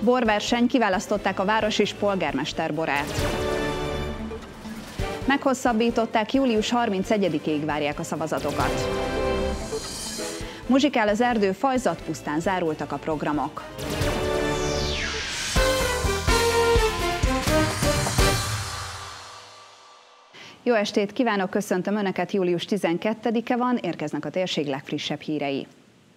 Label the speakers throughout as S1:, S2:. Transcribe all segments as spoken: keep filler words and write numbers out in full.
S1: Borverseny, kiválasztották a város és polgármester borát. Meghosszabbították, július harmincegyedikéig várják a szavazatokat. Muzsikál az erdő, fajzatpusztán zárultak a programok. Jó estét kívánok, köszöntöm Önöket, július tizenkettedike van, érkeznek a térség legfrissebb hírei.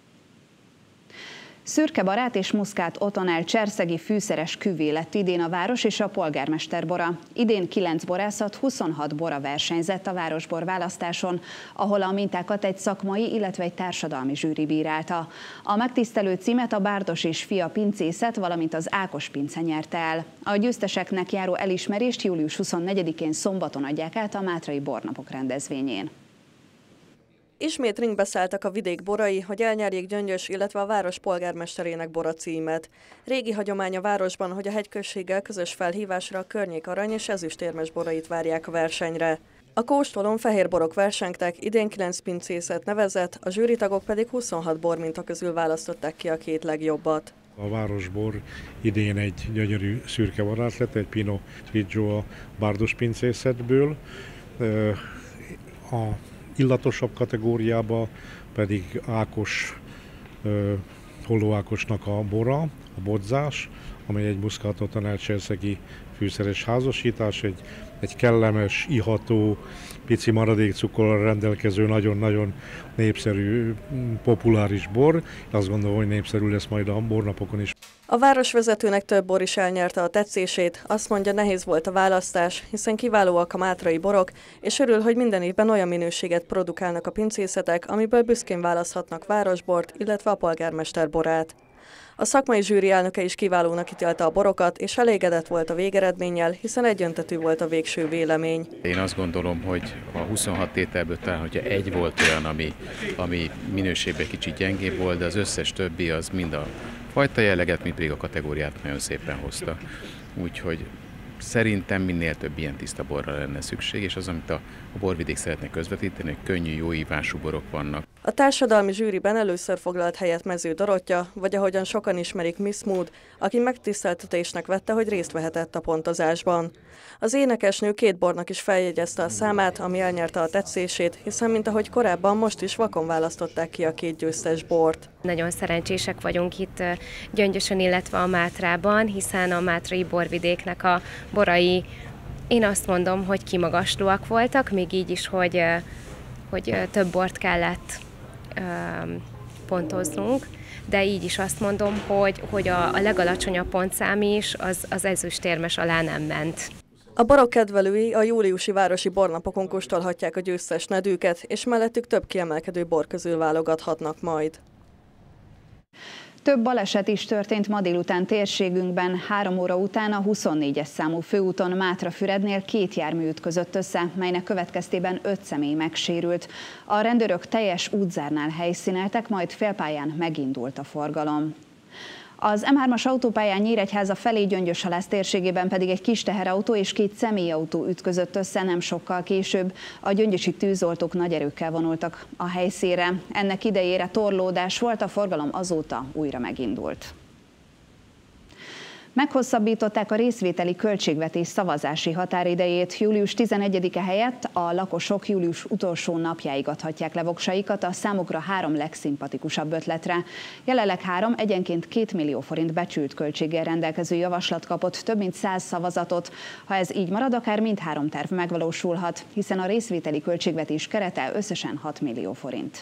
S1: Szürkebarát és muszkát otonel cserszegi fűszeres küvé lett idén a város és a polgármester bora. Idén kilenc borászat, huszonhat bora versenyzett a városbor választáson, ahol a mintákat egy szakmai, illetve egy társadalmi zsűri bírálta. A megtisztelő címet a Bárdos és Fia pincészet, valamint az Ákos pince nyerte el. A győzteseknek járó elismerést július huszonnegyedikén szombaton adják át a Mátrai Bornapok rendezvényén.
S2: Ismét ringbe szálltak a vidék borai, hogy elnyerjék Gyöngyös, illetve a város polgármesterének bora címet. Régi hagyomány a városban, hogy a hegyközséggel közös felhívásra a környék arany és ezüstérmes borait várják a versenyre. A kóstolón fehér borok versengtek, idén kilenc pincészet nevezett, a zsűritagok pedig huszonhat borminta közül választották ki a két legjobbat.
S3: A városbor idén egy gyönyörű szürke barát lett, egy Pinot Grigio a Bárdos pincészetből. A illatosabb kategóriába pedig Ákos, Holló Ákosnak a bora, a bodzás, amely egy muszkát otonel cserszegi fűszeres házasítás, egy, egy kellemes, iható, pici maradékcukorral rendelkező, nagyon-nagyon népszerű, populáris bor. Azt gondolom, hogy népszerű lesz majd a bornapokon is.
S2: A városvezetőnek több bor is elnyerte a tetszését, azt mondja, nehéz volt a választás, hiszen kiválóak a mátrai borok, és örül, hogy minden évben olyan minőséget produkálnak a pincészetek, amiből büszkén választhatnak városbort, illetve a polgármester borát. A szakmai zsűri elnöke is kiválónak ítélte a borokat, és elégedett volt a végeredménnyel, hiszen egyöntetű volt a végső vélemény.
S4: Én azt gondolom, hogy a huszonhat tételből talán, hogyha egy volt olyan, ami, ami minőségben kicsit gyengébb volt, de az összes többi az mind a fajta jelleget, mint pedig a kategóriát nagyon szépen hozta. Úgyhogy szerintem minél több ilyen tiszta borra lenne szükség, és az, amit a, a borvidék szeretne közvetíteni, hogy könnyű, jó ívású borok vannak.
S2: A társadalmi zsűriben először foglalt helyet Mező Dorottya, vagy ahogyan sokan ismerik, Miss Mood, aki megtiszteltetésnek vette, hogy részt vehetett a pontozásban. Az énekesnő két bornak is feljegyezte a számát, ami elnyerte a tetszését, hiszen mint ahogy korábban, most is vakon választották ki a két győztes bort.
S5: Nagyon szerencsések vagyunk itt Gyöngyösön, illetve a Mátrában, hiszen a mátrai borvidéknek a borai, én azt mondom, hogy kimagaslóak voltak, még így is, hogy, hogy több bort kellett pontoznunk, de így is azt mondom, hogy, hogy a, a legalacsonyabb pontszám is az, az ezüstérmes alá nem ment.
S2: A borok kedvelői a júliusi városi bornapokon kóstolhatják a győztes nedűket, és mellettük több kiemelkedő bor közül válogathatnak majd.
S1: Több baleset is történt ma délután térségünkben. Három óra után a huszonnégyes számú főúton Mátrafürednél két jármű ütközött össze, melynek következtében öt személy megsérült. A rendőrök teljes útzárnál helyszíneltek, majd félpályán megindult a forgalom. Az M hármas autópályán Nyíregyháza felé Gyöngyös-Halász térségében pedig egy kis teherautó és két személyautó ütközött össze nem sokkal később. A gyöngyösi tűzoltók nagy erőkkel vonultak a helyszínre. Ennek idejére torlódás volt, a forgalom azóta újra megindult. Meghosszabbították a részvételi költségvetés szavazási határidejét. július tizenegyedike helyett a lakosok július utolsó napjáig adhatják le voksaikat a számukra három legszimpatikusabb ötletre. Jelenleg három egyenként két millió forint becsült költséggel rendelkező javaslat kapott több mint száz szavazatot. Ha ez így marad, akár mindhárom terv megvalósulhat, hiszen a részvételi költségvetés kerete összesen hat millió forint.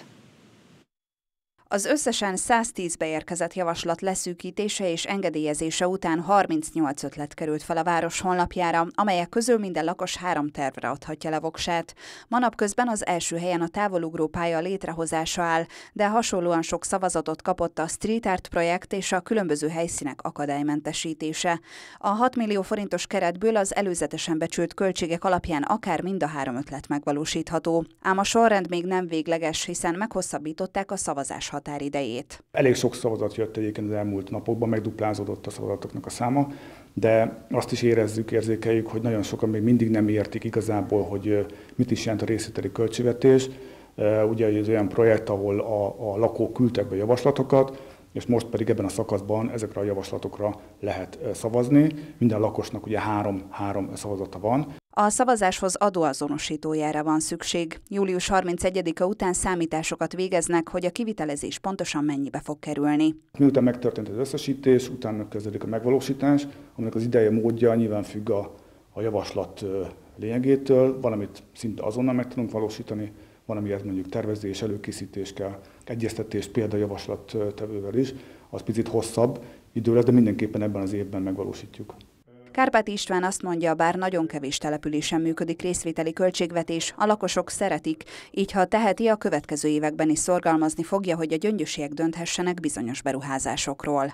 S6: Az összesen száztíz beérkezett javaslat leszűkítése és engedélyezése után harmincnyolc ötlet került fel a város honlapjára, amelyek közül minden lakos három tervre adhatja le voksát. Manapközben az első helyen a távolugró pálya létrehozása áll, de hasonlóan sok szavazatot kapott a street art projekt és a különböző helyszínek akadálymentesítése. A hat millió forintos keretből az előzetesen becsült költségek alapján akár mind a három ötlet megvalósítható. Ám a sorrend még nem végleges, hiszen meghosszabbították a szavazás határidejét.
S7: Elég sok szavazat jött egyébként az elmúlt napokban, megduplázódott a szavazatoknak a száma, de azt is érezzük, érzékeljük, hogy nagyon sokan még mindig nem értik igazából, hogy mit is jelent a részvételi költségvetés. Ugye ez olyan projekt, ahol a, a lakók küldtek be javaslatokat, és most pedig ebben a szakaszban ezekre a javaslatokra lehet szavazni. Minden lakosnak ugye három-három szavazata van.
S6: A szavazáshoz adóazonosítójára van szükség. július harmincegyedike után számításokat végeznek, hogy a kivitelezés pontosan mennyibe fog kerülni.
S7: Miután megtörtént az összesítés, utána kezdődik a megvalósítás, aminek az ideje, módja nyilván függ a, a javaslat lényegétől. Valamit szinte azonnal meg tudunk valósítani, valamiért mondjuk tervezés, előkészítés kell, egyeztetés példajavaslattevővel is, az picit hosszabb idő lesz, de mindenképpen ebben az évben megvalósítjuk.
S6: Kárpáti István azt mondja, bár nagyon kevés településen működik részvételi költségvetés, a lakosok szeretik, így ha teheti, a következő években is szorgalmazni fogja, hogy a gyöngyösiek dönthessenek bizonyos beruházásokról.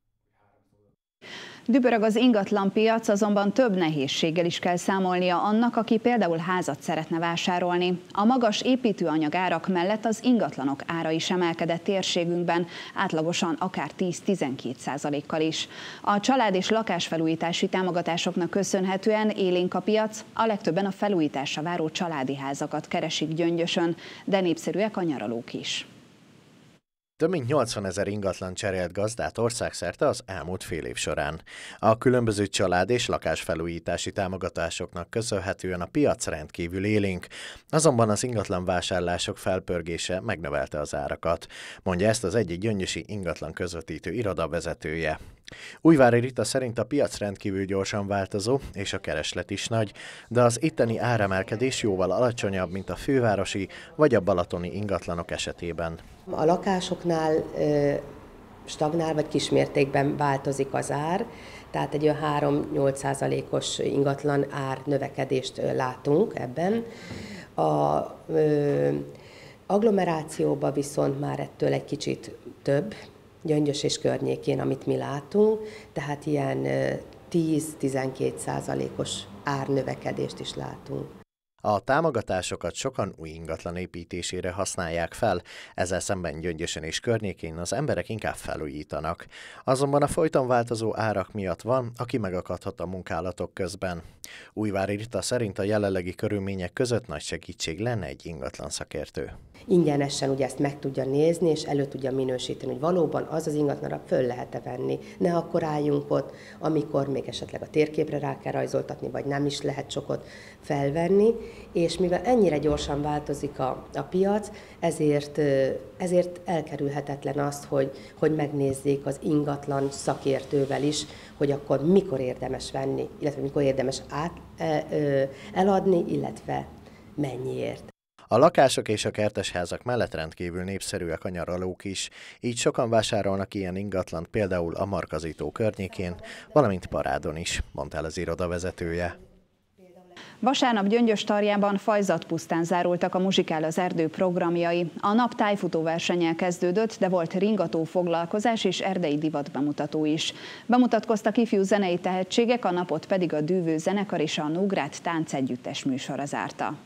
S1: Dübörög az ingatlanpiac, azonban több nehézséggel is kell számolnia annak, aki például házat szeretne vásárolni. A magas építőanyag árak mellett az ingatlanok ára is emelkedett térségünkben, átlagosan akár tíz-tizenkét százalékkal is. A család- és lakásfelújítási támogatásoknak köszönhetően élénk a piac, a legtöbben a felújításra váró családi házakat keresik Gyöngyösön, de népszerűek a nyaralók is.
S8: Több mint nyolcvanezer ingatlan cserélt gazdát országszerte az elmúlt fél év során. A különböző család- és lakásfelújítási támogatásoknak köszönhetően a piac rendkívül élénk, azonban az ingatlan vásárlások felpörgése megnövelte az árakat, mondja ezt az egyik gyöngyösi ingatlan közvetítő iroda vezetője. Újvári Rita szerint a piac rendkívül gyorsan változó, és a kereslet is nagy, de az itteni áremelkedés jóval alacsonyabb, mint a fővárosi vagy a balatoni ingatlanok esetében.
S9: A lakásoknál stagnál vagy kismértékben változik az ár, tehát egy olyan három-nyolc százalékos ingatlan ár növekedést látunk ebben. A ö, agglomerációban viszont már ettől egy kicsit több, Gyöngyös és környékén, amit mi látunk, tehát ilyen tíz-tizenkét százalékos árnövekedést is látunk.
S8: A támogatásokat sokan új ingatlan építésére használják fel, ezzel szemben Gyöngyösön és környékén az emberek inkább felújítanak. Azonban a folyton változó árak miatt van, aki megakadhat a munkálatok közben. Újvári Rita szerint a jelenlegi körülmények között nagy segítség lenne egy ingatlan szakértő.
S9: Ingyenesen ugye ezt meg tudja nézni, és elő tudja minősíteni, hogy valóban az az ingatlanra föl lehet-e venni. Ne akkor álljunk ott, amikor még esetleg a térképre rá kell rajzoltatni, vagy nem is lehet sokat felvenni, és mivel ennyire gyorsan változik a, a piac, ezért, ezért elkerülhetetlen az, hogy, hogy megnézzék az ingatlan szakértővel is, hogy akkor mikor érdemes venni, illetve mikor érdemes át, eladni, illetve mennyiért.
S8: A lakások és a kertesházak mellett rendkívül népszerűek a nyaralók is, így sokan vásárolnak ilyen ingatlant például a Markazitó környékén, valamint Parádon is, mondta el az iroda vezetője.
S1: Vasárnap Gyöngyös-Tarjában fajzatpusztán zárultak a Muzsikál az erdő programjai. A nap tájfutó versennyel kezdődött, de volt ringató foglalkozás és erdei divat bemutató is. Bemutatkoztak ifjú zenei tehetségek, a napot pedig a Dűvő zenekar és a Nógrád táncegyüttes műsora zárta.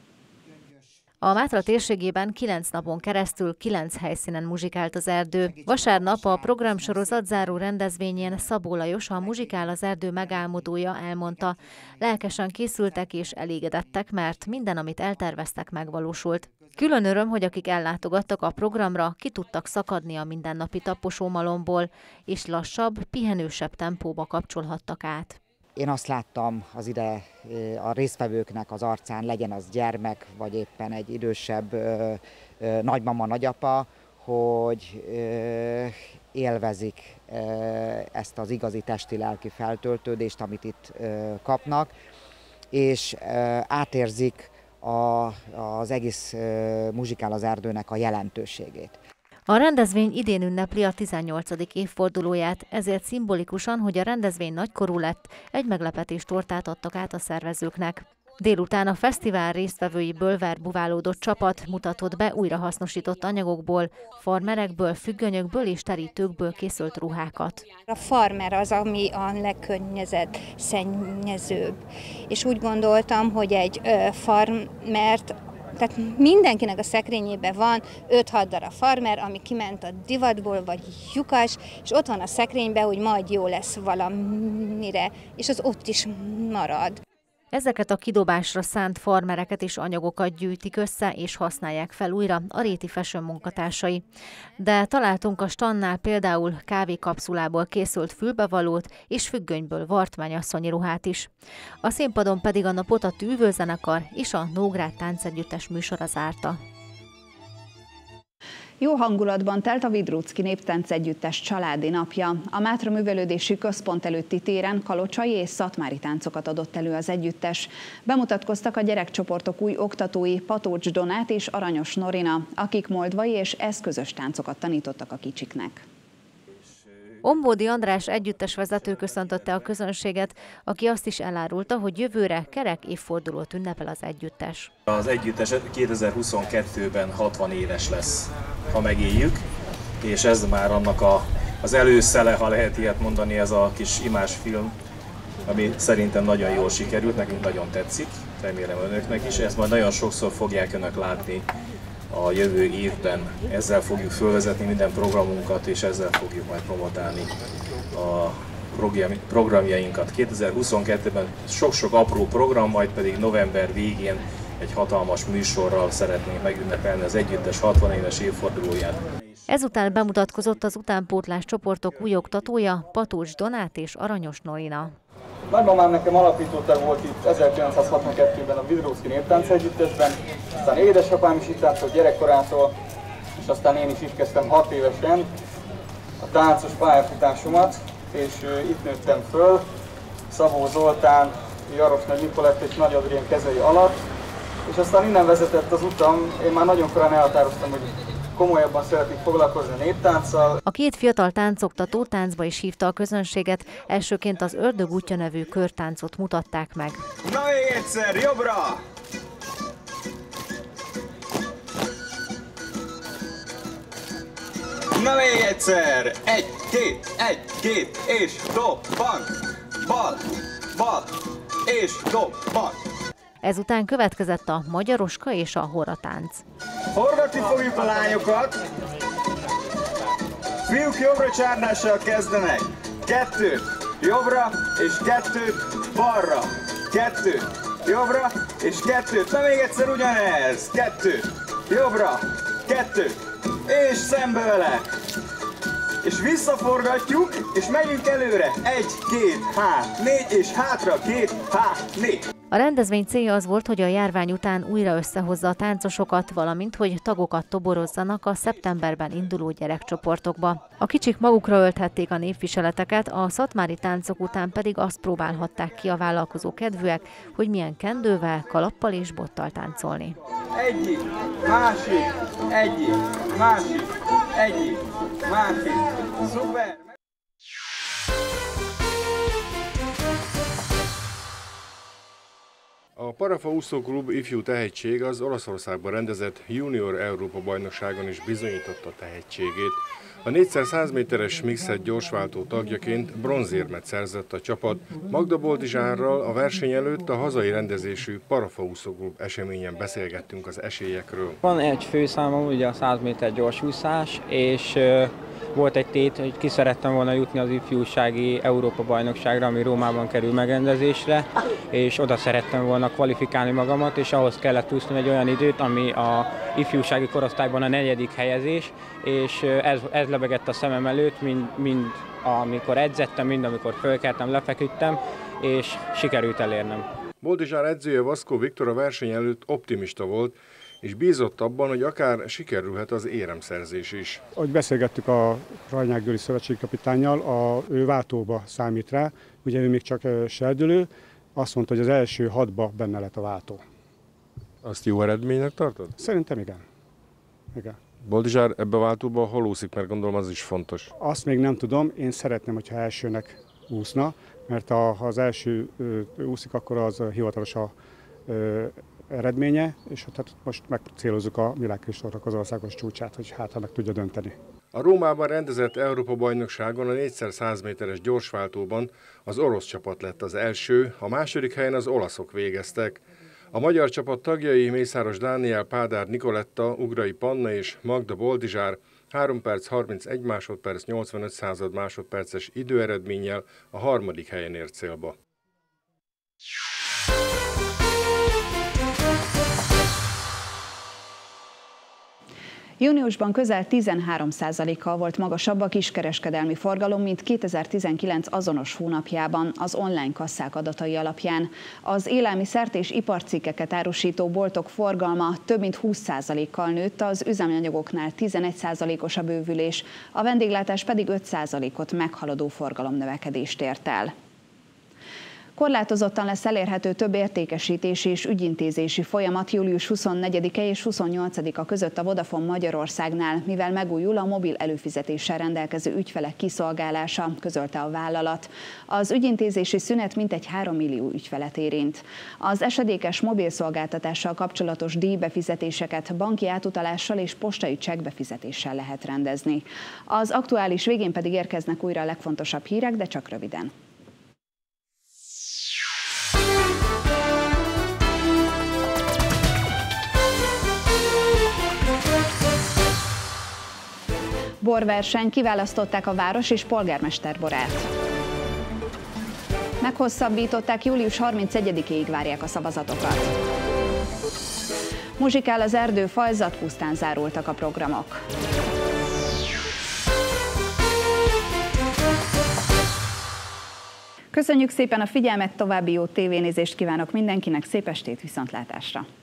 S10: A Mátra térségében kilenc napon keresztül kilenc helyszínen muzsikált az erdő. Vasárnap a programsorozat záró rendezvényén Szabó Lajos, a Muzsikál az erdő megálmodója elmondta, lelkesen készültek és elégedettek, mert minden, amit elterveztek, megvalósult. Külön öröm, hogy akik ellátogattak a programra, ki tudtak szakadni a mindennapi taposómalomból, és lassabb, pihenősebb tempóba kapcsolhattak át.
S11: Én azt láttam az ide a résztvevőknek az arcán, legyen az gyermek, vagy éppen egy idősebb ö, ö, nagymama, nagyapa, hogy ö, élvezik ö, ezt az igazi testi-lelki feltöltődést, amit itt ö, kapnak, és ö, átérzik a, az egész ö, Muzsikál az erdőnek a jelentőségét.
S10: A rendezvény idén ünnepli a tizennyolcadik évfordulóját, ezért szimbolikusan, hogy a rendezvény nagykorú lett, egy meglepetés tortát adtak át a szervezőknek. Délután a fesztivál résztvevőiből verbuválódott csapat mutatott be újrahasznosított anyagokból, farmerekből, függönyökből és terítőkből készült ruhákat.
S12: A farmer az, ami a legkörnyezet szennyezőbb. És úgy gondoltam, hogy egy farmert, tehát mindenkinek a szekrényében van öt-hat darab farmer, ami kiment a divatból, vagy lyukas, és ott van a szekrényben, hogy majd jó lesz valamire, és az ott is marad.
S10: Ezeket a kidobásra szánt farmereket és anyagokat gyűjtik össze és használják fel újra a Réti Fashion munkatársai. De találtunk a standnál például kávékapszulából készült fülbevalót és függönyből vartmányasszonyi ruhát is. A színpadon pedig a napot a Tűvőzenekar és a Nógrád Táncegyüttes műsora zárta.
S1: Jó hangulatban telt a Vidrucki Néptáncegyüttes családi napja. A Mátra Művelődési Központ előtti téren kalocsai és szatmári táncokat adott elő az együttes. Bemutatkoztak a gyerekcsoportok új oktatói, Patócs Donát és Aranyos Norina, akik moldvai és eszközös táncokat tanítottak a kicsiknek.
S10: Ombódi András együttes vezető köszöntötte a közönséget, aki azt is elárulta, hogy jövőre kerek évfordulót ünnepel az együttes.
S13: Az együttes kétezer-huszonkettőben hatvan éves lesz, ha megéljük, és ez már annak a, az előszele, ha lehet ilyet mondani, ez a kis imásfilm, ami szerintem nagyon jól sikerült, nekünk nagyon tetszik, remélem önöknek is, ezt majd nagyon sokszor fogják önök látni a jövő évben. Ezzel fogjuk fölvezetni minden programunkat, és ezzel fogjuk majd promotálni a programjainkat. kétezer-huszonkettőben sok-sok apró program, majd pedig november végén egy hatalmas műsorral szeretnénk megünnepelni az együttes hatvan éves évfordulóját.
S10: Ezután bemutatkozott az utánpótlás csoportok új oktatója, Patócs Donát és Aranyos Norina.
S14: Nagymamám nekem alapítótag volt itt ezerkilencszázhatvankettőben a Vidrucki Néptáncegyüttesben, aztán édesapám is itt táncolt gyerekkorától, és aztán én is itt kezdtem hat évesen a táncos pályafutásomat, és itt nőttem föl, Szabó Zoltán, Jaros Nagy Nikolett és Nagy Adrien kezei alatt, és aztán innen vezetett az utam, én már nagyon korán elhatároztam, hogy komolyabban szeretnék foglalkozni a néptánccal.
S10: A két fiatal táncoktató táncba is hívta a közönséget, elsőként az Ördög útja nevű körtáncot mutatták meg.
S14: Na még egyszer, jobbra! Na még egyszer! Egy, két, egy, két, és dobban! Bal, bal, és dobban!
S10: Ezután következett a magyaroska és a horatánc.
S14: Forgatni fogjuk a lányokat. Fiúk jobbra csárnással kezdenek. Kettő, jobbra, és kettő, balra. Kettő, jobbra, és kettő. Na még egyszer ugyanez. Kettő, jobbra, kettő, és szembe vele. És visszaforgatjuk, és megyünk előre. Egy, két, hát, négy, és hátra, két, hát, négy.
S10: A rendezvény célja az volt, hogy a járvány után újra összehozza a táncosokat, valamint, hogy tagokat toborozzanak a szeptemberben induló gyerekcsoportokba. A kicsik magukra ölthették a népviseleteket, a szatmári táncok után pedig azt próbálhatták ki a vállalkozó kedvűek, hogy milyen kendővel, kalappal és bottal táncolni.
S14: Egyik, másik, egyik, másik, egyik, másik, szuper!
S15: A Parafa Úszó Klub ifjú tehetség az Olaszországban rendezett Junior Európa bajnokságon is bizonyította tehetségét. A négyszer száz méteres mixed gyorsváltó tagjaként bronzérmet szerzett a csapat. Magda Boldizsárral a verseny előtt a hazai rendezésű Parafa Úszó Klub eseményen beszélgettünk az esélyekről.
S16: Van egy főszámom, ugye a száz méter gyorsúszás, és volt egy tét, hogy ki szerettem volna jutni az ifjúsági Európa-bajnokságra, ami Rómában kerül megrendezésre, és oda szerettem volna kvalifikálni magamat, és ahhoz kellett úsznom egy olyan időt, ami a ifjúsági korosztályban a negyedik helyezés, és ez, ez lebegett a szemem előtt, mind, mind amikor edzettem, mind amikor fölkeltem, lefeküdtem, és sikerült elérnem.
S15: Boldizsár edzője Vaszkó Viktor a verseny előtt optimista volt, és bízott abban, hogy akár sikerülhet az éremszerzés is.
S17: Ahogy beszélgettük a Rajnyák-Győri szövetségkapitánnyal, a, ő váltóba számít rá, ugye ő még csak serdülő, azt mondta, hogy az első hatba benne lett a váltó.
S15: Azt jó eredménynek tartod?
S17: Szerintem igen. igen.
S15: Boldizsár ebbe a váltóba hol úszik, mert gondolom az is fontos.
S17: Azt még nem tudom, én szeretném, hogyha elsőnek úszna, mert ha az első ö, úszik, akkor az hivatalos a ö, eredménye, és hát most megcélozzuk a világkristónak az országos csúcsát, hogy hát ha meg tudja dönteni.
S15: A Rómában rendezett Európa-bajnokságon a négyszer száz méteres gyorsváltóban az orosz csapat lett az első, a második helyen az olaszok végeztek. A magyar csapat tagjai Mészáros Dániel, Pádár Nikoletta, Ugrai Panna és Magda Boldizsár három perc harmincegy másodperc nyolcvanöt század másodperces időeredménnyel a harmadik helyen ért célba.
S1: Júniusban közel tizenhárom százalékkal volt magasabb a kiskereskedelmi forgalom, mint kétezer-tizenkilenc azonos hónapjában az online kasszák adatai alapján. Az élelmiszert és iparcikkeket árusító boltok forgalma több mint húsz százalékkal nőtt, az üzemanyagoknál tizenegy százalékos a bővülés, a vendéglátás pedig öt százalékot meghaladó forgalomnövekedést ért el. Korlátozottan lesz elérhető több értékesítési és ügyintézési folyamat július huszonnegyedike és huszonnyolcadika között a Vodafone Magyarországnál, mivel megújul a mobil előfizetéssel rendelkező ügyfelek kiszolgálása, közölte a vállalat. Az ügyintézési szünet mintegy három millió ügyfelet érint. Az esedékes mobilszolgáltatással kapcsolatos díjbefizetéseket banki átutalással és postai csekkbefizetéssel lehet rendezni. Az aktuális végén pedig érkeznek újra a legfontosabb hírek, de csak röviden. Borverseny, kiválasztották a város és polgármester borát. Meghosszabbították, július harmincegyedikéig várják a szavazatokat. Muzsikál az erdő, fajzatpusztán zárultak a programok. Köszönjük szépen a figyelmet, további jó tévénézést kívánok mindenkinek, szép estét, viszontlátásra!